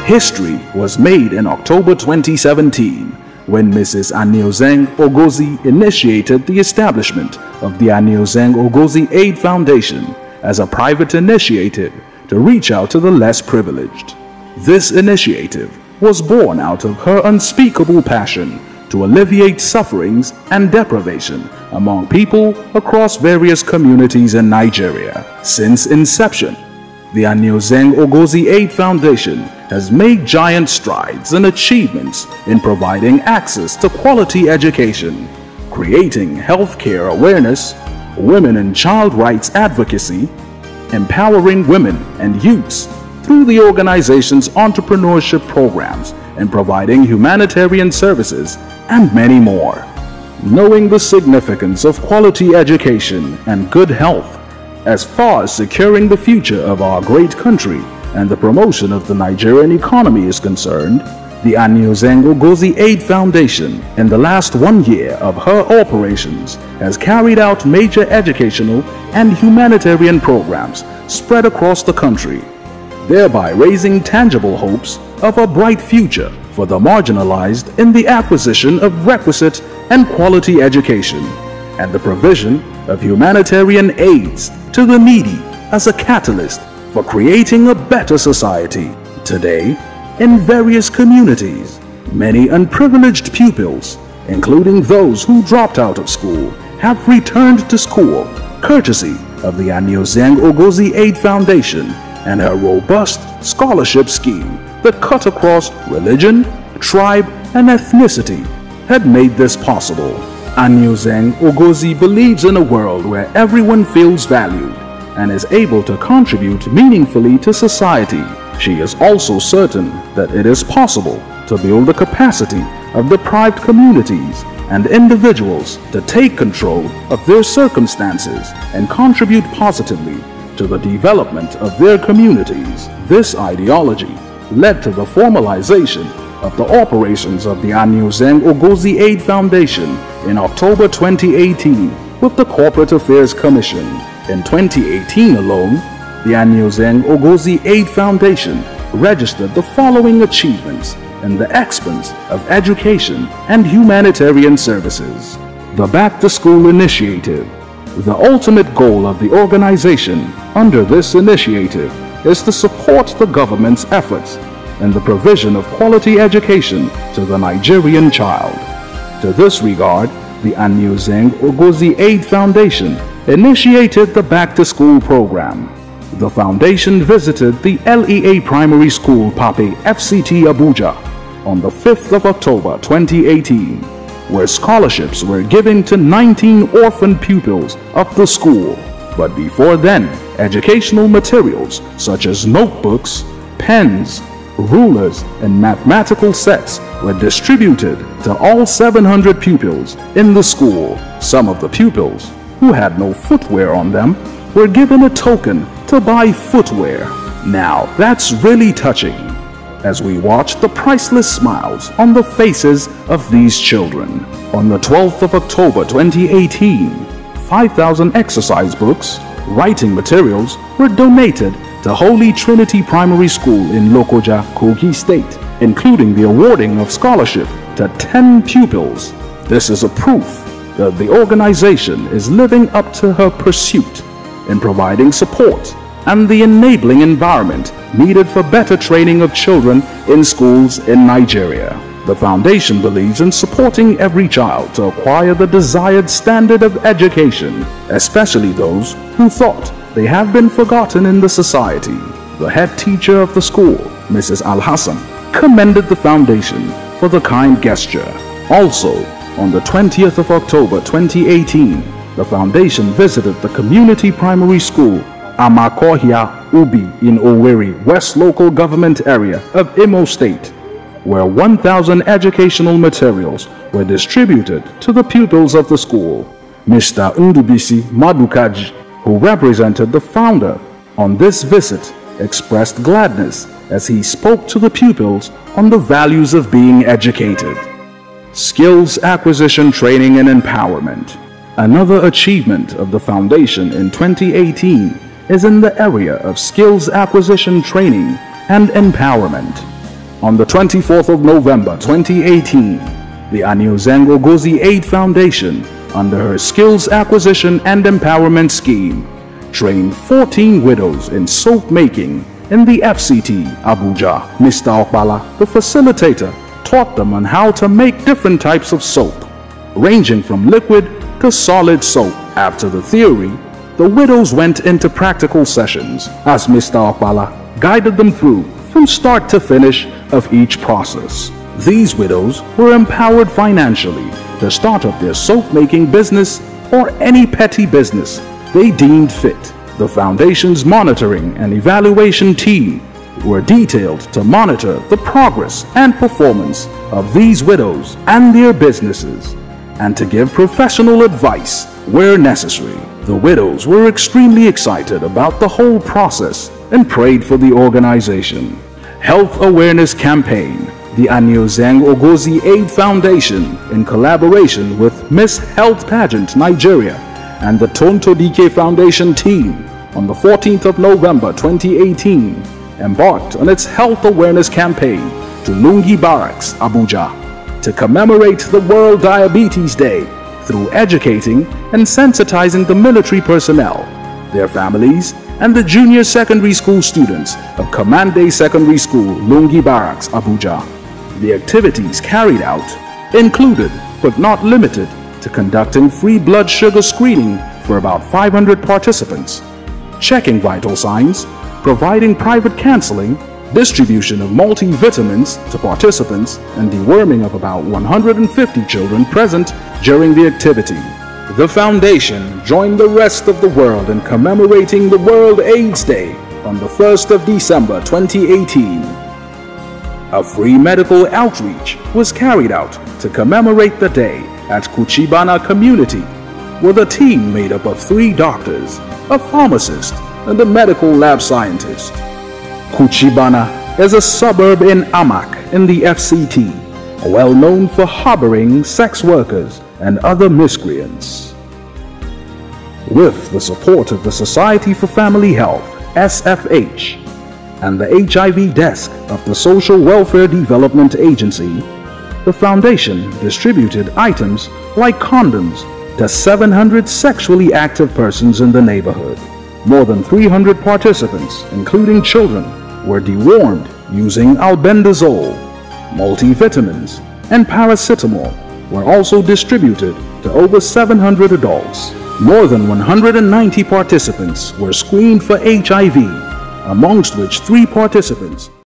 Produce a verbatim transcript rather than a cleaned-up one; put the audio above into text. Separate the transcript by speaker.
Speaker 1: History was made in October twenty seventeen when Missus Aniozeng Ogozie initiated the establishment of the Aniozeng Ogozie Aid Foundation as a private initiative to reach out to the less privileged. This initiative was born out of her unspeakable passion to alleviate sufferings and deprivation among people across various communities in Nigeria. Since inception, the Aniozeng Ogozie Aid Foundation has made giant strides and achievements in providing access to quality education, creating healthcare awareness, women and child rights advocacy, empowering women and youths through the organization's entrepreneurship programs, and providing humanitarian services, and many more. Knowing the significance of quality education and good health as far as securing the future of our great country and the promotion of the Nigerian economy is concerned, the Aniozeng Ogozie Aid Foundation, in the last one year of her operations, has carried out major educational and humanitarian programs spread across the country, thereby raising tangible hopes of a bright future for the marginalized in the acquisition of requisite and quality education and the provision of humanitarian aids to the needy as a catalyst for creating a better society. Today, in various communities, many unprivileged pupils, including those who dropped out of school, have returned to school courtesy of the Aniozeng Ogozie Aid Foundation and her robust scholarship scheme that cut across religion, tribe, and ethnicity had made this possible. Aniozeng Ogozie believes in a world where everyone feels valued and is able to contribute meaningfully to society. She is also certain that it is possible to build the capacity of deprived communities and individuals to take control of their circumstances and contribute positively to the development of their communities. This ideology led to the formalization of the operations of the Aniozeng Ogozie Aid Foundation in October twenty eighteen with the Corporate Affairs Commission. In twenty eighteen alone, the Aniozeng Ogozie Aid Foundation registered the following achievements in the expanse of education and humanitarian services. The Back to School Initiative. The ultimate goal of the organization under this initiative is to support the government's efforts in the provision of quality education to the Nigerian child. To this regard, the Aniozeng Ogozie Aid Foundation initiated the Back to School program. The foundation visited the L E A Primary School Pape F C T Abuja on the fifth of October twenty eighteen, where scholarships were given to nineteen orphan pupils of the school. But before then, educational materials such as notebooks, pens, rulers, and mathematical sets were distributed to all seven hundred pupils in the school. Some of the pupils who had no footwear on them were given a token to buy footwear. Now that's really touching, as we watch the priceless smiles on the faces of these children. On the twelfth of October twenty eighteen, five thousand exercise books, writing materials were donated to Holy Trinity Primary School in Lokoja, Kogi State, including the awarding of scholarship to ten pupils. This is a proof that the organization is living up to her pursuit in providing support and the enabling environment needed for better training of children in schools in Nigeria. The foundation believes in supporting every child to acquire the desired standard of education, especially those who thought they have been forgotten in the society. The head teacher of the school, Missus Al-Hassan, commended the foundation for the kind gesture. Also, on the twentieth of October twenty eighteen, the foundation visited the community primary school Amakohia Ubi in Owerri, West Local Government Area of Imo State, where one thousand educational materials were distributed to the pupils of the school. Mister Ndubisi Madukaji, who represented the founder on this visit, expressed gladness as he spoke to the pupils on the values of being educated. Skills acquisition training and empowerment. Another achievement of the foundation in twenty eighteen is in the area of skills acquisition training and empowerment. On the twenty-fourth of November twenty eighteen, the Aniozeng Ogozie Aid Foundation, under her Skills Acquisition and Empowerment Scheme, trained fourteen widows in soap making in the F C T, Abuja. Mister Okpala, the facilitator, taught them on how to make different types of soap, ranging from liquid to solid soap. After the theory, the widows went into practical sessions as Mister Okpala guided them through from start to finish of each process. These widows were empowered financially to start up their soap-making business or any petty business they deemed fit. The Foundation's monitoring and evaluation team were detailed to monitor the progress and performance of these widows and their businesses, and to give professional advice where necessary. The widows were extremely excited about the whole process and prayed for the organization. Health Awareness Campaign. The Aniozeng Ogozie Aid Foundation, in collaboration with Miss Health Pageant Nigeria and the Tonto Dike Foundation team, on the fourteenth of November twenty eighteen, embarked on its Health Awareness Campaign to Lungi Barracks, Abuja, to commemorate the World Diabetes Day through educating and sensitizing the military personnel, their families, and the junior secondary school students of Kamande Secondary School, Lungi Barracks, Abuja. The activities carried out included, but not limited to, conducting free blood sugar screening for about five hundred participants, checking vital signs, providing private counseling, distribution of multivitamins to participants, and deworming of about one hundred fifty children present during the activity. The Foundation joined the rest of the world in commemorating the World AIDS Day on the first of December twenty eighteen. A free medical outreach was carried out to commemorate the day at Kuchibana Community, with a team made up of three doctors, a pharmacist, and a medical lab scientist. Kuchibana is a suburb in Amak in the F C T, well known for harboring sex workers and other miscreants. With the support of the Society for Family Health, S F H, and the H I V desk of the Social Welfare Development Agency, the Foundation distributed items like condoms to seven hundred sexually active persons in the neighborhood. More than three hundred participants, including children, were dewormed using albendazole. Multivitamins and paracetamol were also distributed to over seven hundred adults. More than one hundred ninety participants were screened for H I V, amongst which three participants